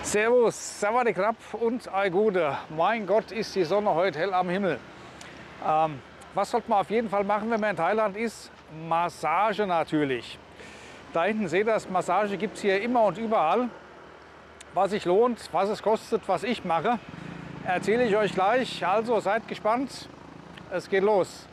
Servus, Savadi Krab und Ei Gute. Mein Gott, ist die Sonne heute hell am Himmel. Was sollte man auf jeden Fall machen, wenn man in Thailand ist? Massage natürlich. Da hinten seht ihr, das Massage gibt es hier immer und überall. Was sich lohnt, was es kostet, was ich mache, erzähle ich euch gleich. Also seid gespannt, es geht los.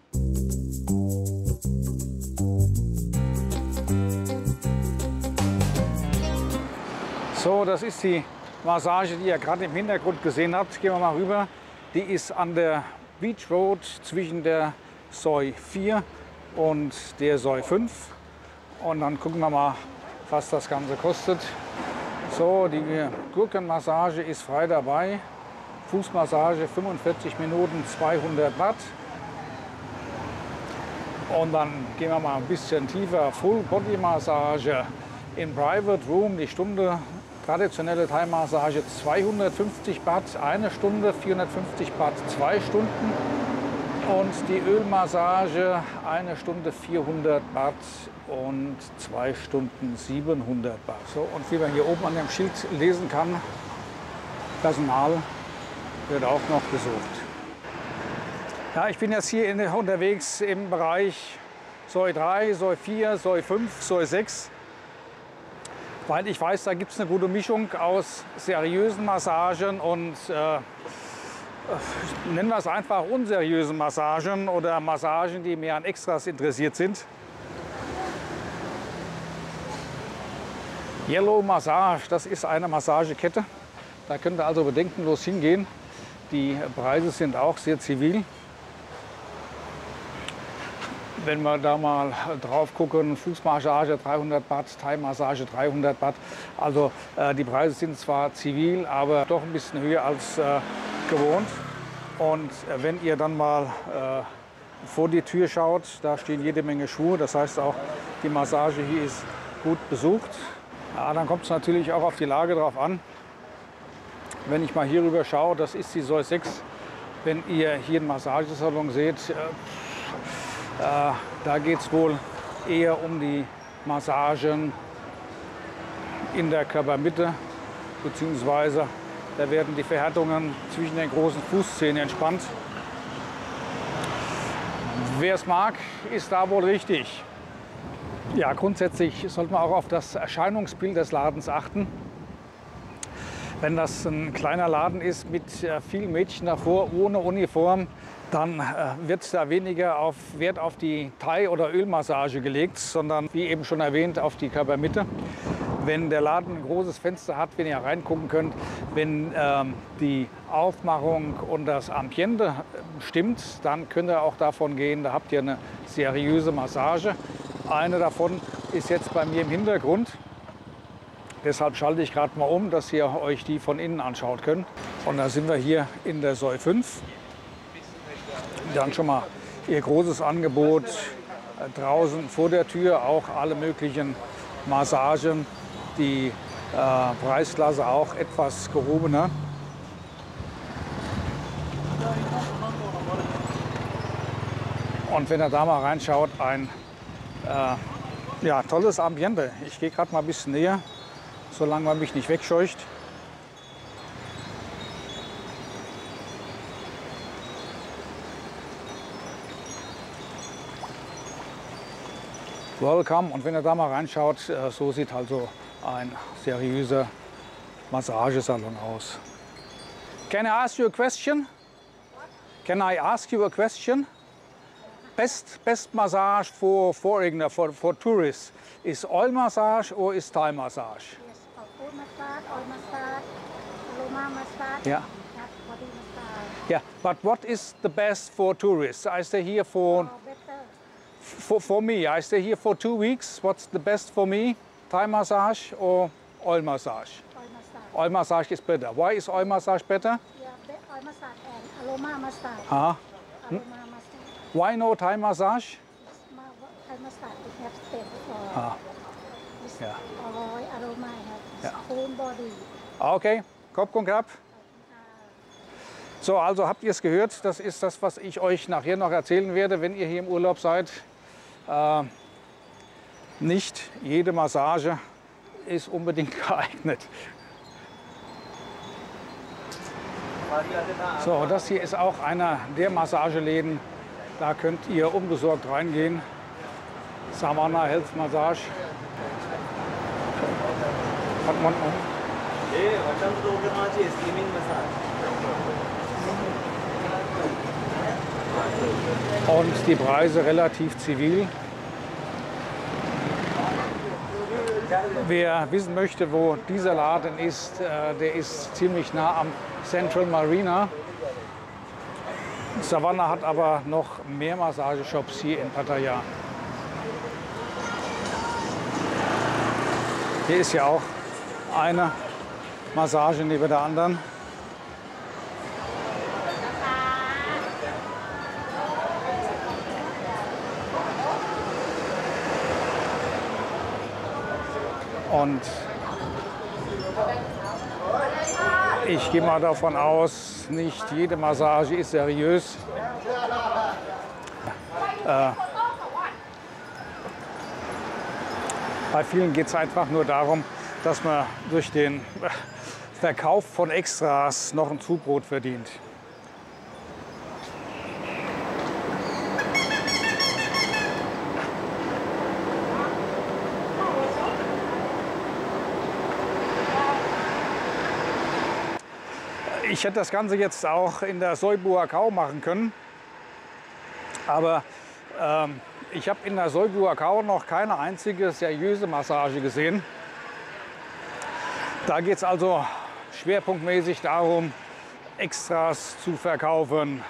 So, das ist die Massage, die ihr gerade im Hintergrund gesehen habt. Gehen wir mal rüber. Die ist an der Beach Road zwischen der Soi 4 und der Soi 5. Und dann gucken wir mal, was das Ganze kostet. So, die Gurkenmassage ist frei dabei. Fußmassage 45 Minuten, 200 Watt. Und dann gehen wir mal ein bisschen tiefer. Full Body Massage in Private Room, die Stunde. Traditionelle Thai-Massage 250 Baht, eine Stunde, 450 Baht, 2 Stunden. Und die Ölmassage, eine Stunde 400 Baht und 2 Stunden 700 Baht. So, und wie man hier oben an dem Schild lesen kann, Personal wird auch noch gesucht. Ja, ich bin jetzt hier unterwegs im Bereich Soi 3, Soi 4, Soi 5, Soi 6. Weil ich weiß, da gibt es eine gute Mischung aus seriösen Massagen und nennen wir es einfach unseriösen Massagen oder Massagen, die mehr an Extras interessiert sind. Yellow Massage, das ist eine Massagekette. Da könnt ihr also bedenkenlos hingehen. Die Preise sind auch sehr zivil. Wenn wir da mal drauf gucken, Fußmassage 300 Baht, Thai-Massage 300 Baht. Also die Preise sind zwar zivil, aber doch ein bisschen höher als gewohnt. Und wenn ihr dann mal vor die Tür schaut, da stehen jede Menge Schuhe. Das heißt auch, die Massage hier ist gut besucht. Ja, dann kommt es natürlich auch auf die Lage drauf an. Wenn ich mal hier rüber schaue, das ist die Soi 6. Wenn ihr hier einen Massagesalon seht, da geht es wohl eher um die Massagen in der Körpermitte, beziehungsweise da werden die Verhärtungen zwischen den großen Fußzehen entspannt. Wer es mag, ist da wohl richtig. Ja, grundsätzlich sollte man auch auf das Erscheinungsbild des Ladens achten. Wenn das ein kleiner Laden ist mit vielen Mädchen davor, ohne Uniform, dann wird da weniger Wert auf die Thai- oder Ölmassage gelegt, sondern wie eben schon erwähnt, auf die Körpermitte. Wenn der Laden ein großes Fenster hat, wenn ihr reingucken könnt, wenn die Aufmachung und das Ambiente stimmt, dann könnt ihr auch davon gehen, da habt ihr eine seriöse Massage. Eine davon ist jetzt bei mir im Hintergrund. Deshalb schalte ich gerade mal um, dass ihr euch die von innen anschauen könnt. Und da sind wir hier in der Soi 5. Dann schon mal ihr großes Angebot draußen vor der Tür, auch alle möglichen Massagen, die Preisklasse auch etwas gehobener. Und wenn ihr da mal reinschaut, ein ja, tolles Ambiente. Ich gehe gerade mal ein bisschen näher, solange man mich nicht wegscheucht. Welcome. Und wenn ihr da mal reinschaut, so sieht also ein seriöser Massagesalon aus. Can I ask you a question? Can I ask you a question? Best massage for foreigner, for tourists, is oil massage or is Thai massage? Yes, for foot massage, oil massage, aroma massage, Yeah. body massage. Yeah, but what is the best for tourists? I stay here Better. for me. I stay here for 2 weeks. What's the best for me? Thai massage or oil massage? Oil massage. Oil massage is better. Why is oil massage better? Yeah, oil massage and aroma massage. Uh-huh. Aroma massage. Why no Thai massage? Thai massage we have step for Ah, this yeah. oil aroma have Yeah. full body. Okay, Kopf und Krab. So, also habt ihr es gehört, das ist das, was ich euch nachher noch erzählen werde, wenn ihr hier im Urlaub seid. Nicht jede Massage ist unbedingt geeignet. So, das hier ist auch einer der Massageläden. Da könnt ihr unbesorgt reingehen. Savannah Health Massage. Hat man und die Preise relativ zivil. Wer wissen möchte, wo dieser Laden ist, der ist ziemlich nah am Central Marina. Savannah hat aber noch mehr Massageshops hier in Pattaya. Hier ist ja auch eine Massage neben der anderen. Und ich gehe mal davon aus, nicht jede Massage ist seriös. Bei vielen geht es einfach nur darum, dass man durch den Verkauf von Extras noch ein Zubrot verdient. Ich hätte das Ganze jetzt auch in der Soi Buah Khao machen können, aber ich habe in der Soi Buah Khao noch keine einzige seriöse Massage gesehen. Da geht es also schwerpunktmäßig darum, Extras zu verkaufen.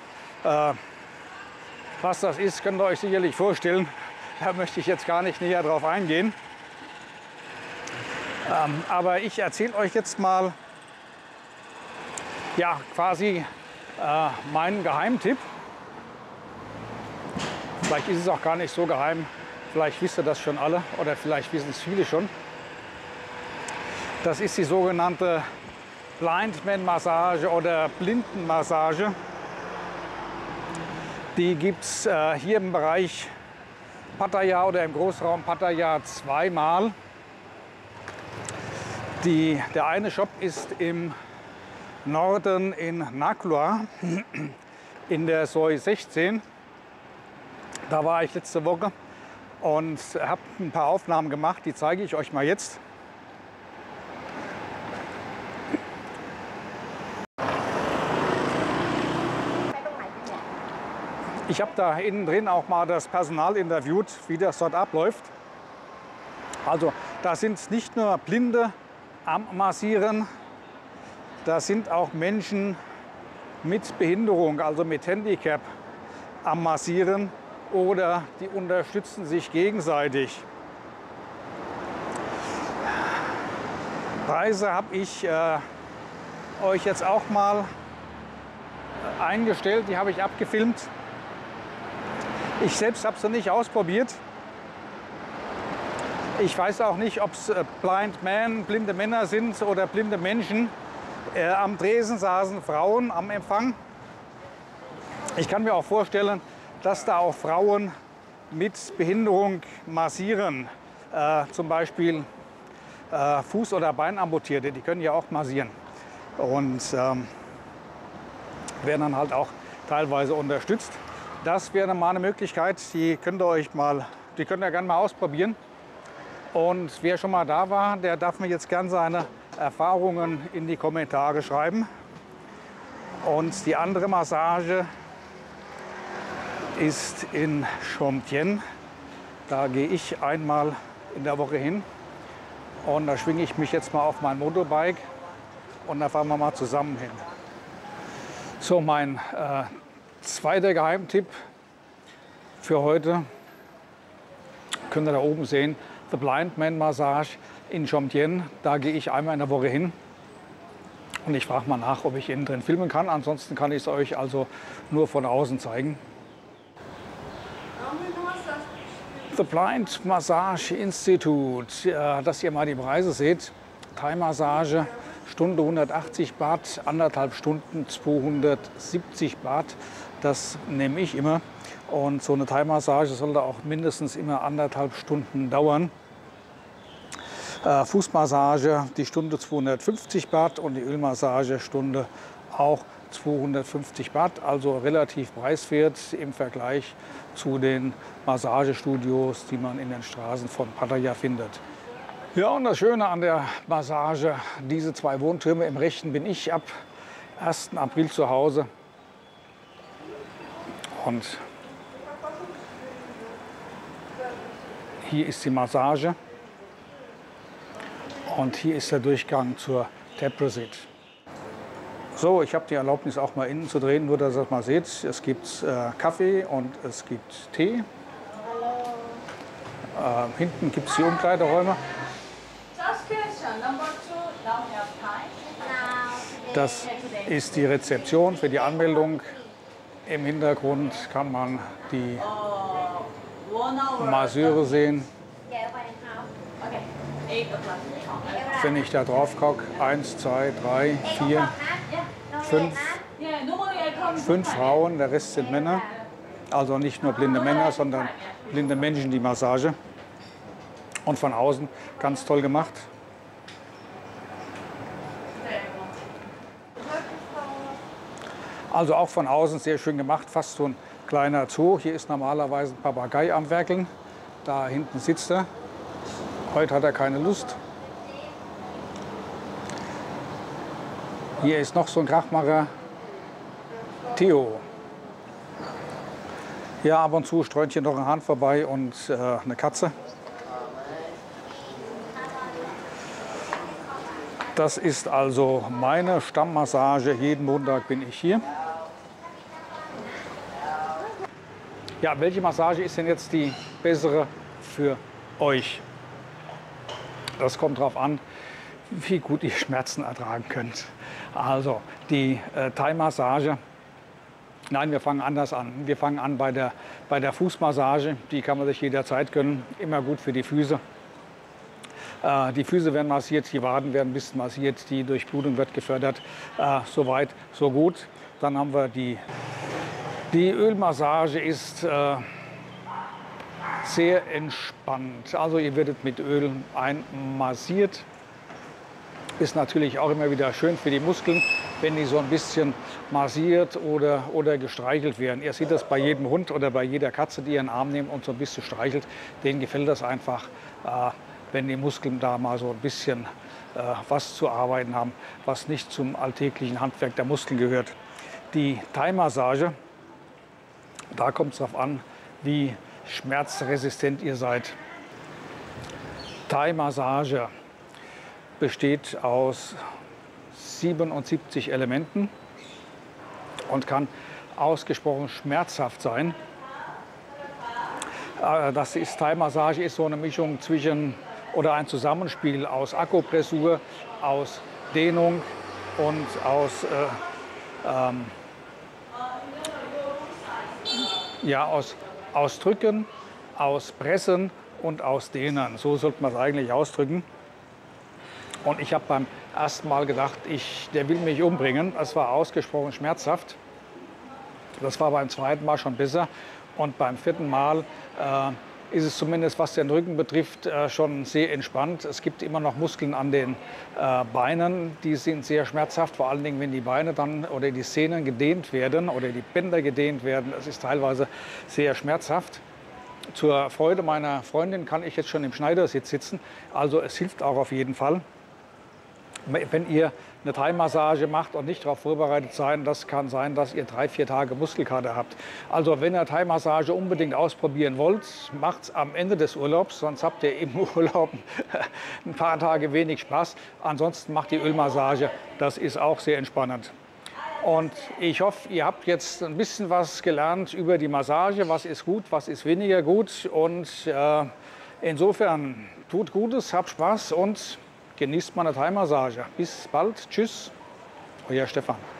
Was das ist, könnt ihr euch sicherlich vorstellen. Da möchte ich jetzt gar nicht näher drauf eingehen. Aber ich erzähle euch jetzt mal ja, quasi meinen Geheimtipp. Vielleicht ist es auch gar nicht so geheim. Vielleicht wisst ihr das schon alle oder vielleicht wissen es viele schon. Das ist die sogenannte Blindman-Massage oder Blindenmassage. Die gibt es hier im Bereich Pattaya oder im Großraum Pattaya zweimal. Der eine Shop ist im Norden in Naklua in der Soi 16. Da war ich letzte Woche und habe ein paar Aufnahmen gemacht, die zeige ich euch mal jetzt. Ich habe da innen drin auch mal das Personal interviewt, wie das dort abläuft. Also da sind nicht nur Blinde am Massieren, da sind auch Menschen mit Behinderung, also mit Handicap am Massieren oder die unterstützen sich gegenseitig. Preise habe ich euch jetzt auch mal eingestellt, die habe ich abgefilmt. Ich selbst habe sie nicht ausprobiert. Ich weiß auch nicht, ob es blinde Männer sind oder blinde Menschen. Am Tresen saßen Frauen am Empfang. Ich kann mir auch vorstellen, dass da auch Frauen mit Behinderung massieren. Zum Beispiel Fuß- oder Beinamputierte, die können ja auch massieren. Und werden dann halt auch teilweise unterstützt. Das wäre mal eine Möglichkeit, die könnt ihr gerne mal ausprobieren. Und wer schon mal da war, der darf mir jetzt gerne seine Erfahrungen in die Kommentare schreiben. Und die andere Massage ist in Chom Tien. Da gehe ich einmal in der Woche hin. Und da schwinge ich mich jetzt mal auf mein Motorbike und da fahren wir mal zusammen hin. So, mein zweiter Geheimtipp für heute, könnt ihr da oben sehen, The Blind Man Massage in Chom Tien. Da gehe ich einmal in der Woche hin und ich frage mal nach, ob ich innen drin filmen kann. Ansonsten kann ich es euch also nur von außen zeigen. The Blind Massage Institute, dass ihr mal die Preise seht. Thai-Massage, Stunde 180 Baht, anderthalb Stunden 270 Baht. Das nehme ich immer. Und so eine Thai-Massage sollte auch mindestens immer anderthalb Stunden dauern. Fußmassage die Stunde 250 Baht und die Ölmassage Stunde auch 250 Baht, also relativ preiswert im Vergleich zu den Massagestudios, die man in den Straßen von Pattaya findet. Ja, und das Schöne an der Massage, diese 2 Wohntürme im Rechten bin ich ab 1. April zu Hause. Und hier ist die Massage und hier ist der Durchgang zur Tepresit. So, ich habe die Erlaubnis auch mal innen zu drehen, nur dass ihr das mal seht. Es gibt Kaffee und es gibt Tee. Hinten gibt es die Umkleideräume. Das ist die Rezeption für die Anmeldung. Im Hintergrund kann man die Masseure sehen. Wenn ich da drauf gucke, 1, 2, 3, 4, 5 Frauen, der Rest sind Männer. Also nicht nur blinde Männer, sondern blinde Menschen, die Massage. Und von außen ganz toll gemacht. Also auch von außen sehr schön gemacht, fast so ein kleiner Zoo. Hier ist normalerweise ein Papagei am Werkeln. Da hinten sitzt er. Heute hat er keine Lust. Hier ist noch so ein Krachmacher, Theo. Ja, ab und zu streunt hier noch ein Hahn vorbei und eine Katze. Das ist also meine Stammmassage. Jeden Montag bin ich hier. Ja, welche Massage ist denn jetzt die bessere für euch? Das kommt darauf an, wie gut ihr Schmerzen ertragen könnt. Also die Thai-Massage. Nein, wir fangen anders an. Wir fangen an bei der Fußmassage. Die kann man sich jederzeit gönnen. Immer gut für die Füße. Die Füße werden massiert, die Waden werden ein bisschen massiert, die Durchblutung wird gefördert. Soweit, so gut. Dann haben wir die Ölmassage ist sehr entspannt. Also ihr werdet mit Öl einmassiert. Ist natürlich auch immer wieder schön für die Muskeln, wenn die so ein bisschen massiert oder gestreichelt werden. Ihr seht das bei jedem Hund oder bei jeder Katze, die ihren Arm nimmt und so ein bisschen streichelt. Denen gefällt das einfach, wenn die Muskeln da mal so ein bisschen was zu arbeiten haben, was nicht zum alltäglichen Handwerk der Muskeln gehört. Die Thai-Massage, da kommt es darauf an, wie schmerzresistent ihr seid. Thai-Massage besteht aus 77 Elementen und kann ausgesprochen schmerzhaft sein. Das ist Thai-Massage ist so eine Mischung zwischen oder ein Zusammenspiel aus Akupressur, aus Dehnung und aus Drücken, aus Pressen und aus Dehnen. So sollte man es eigentlich ausdrücken. Und ich habe beim ersten Mal gedacht, der will mich umbringen. Das war ausgesprochen schmerzhaft. Das war beim zweiten Mal schon besser. Und beim 4. Mal ist es zumindest, was den Rücken betrifft, schon sehr entspannt. Es gibt immer noch Muskeln an den Beinen, die sind sehr schmerzhaft, vor allen Dingen, wenn die Beine dann oder die Sehnen gedehnt werden oder die Bänder gedehnt werden. Es ist teilweise sehr schmerzhaft. Zur Freude meiner Freundin kann ich jetzt schon im Schneidersitz sitzen. Also es hilft auch auf jeden Fall. Wenn ihr eine Thai-Massage macht und nicht darauf vorbereitet seid, das kann sein, dass ihr 3-4 Tage Muskelkater habt. Also wenn ihr Thai-Massage unbedingt ausprobieren wollt, macht es am Ende des Urlaubs, sonst habt ihr im Urlaub ein paar Tage wenig Spaß. Ansonsten macht die Ölmassage, das ist auch sehr entspannend. Und ich hoffe, ihr habt jetzt ein bisschen was gelernt über die Massage, was ist gut, was ist weniger gut. Und insofern tut Gutes, habt Spaß und genießt meine Thai-Massage. Bis bald. Tschüss. Euer Stefan.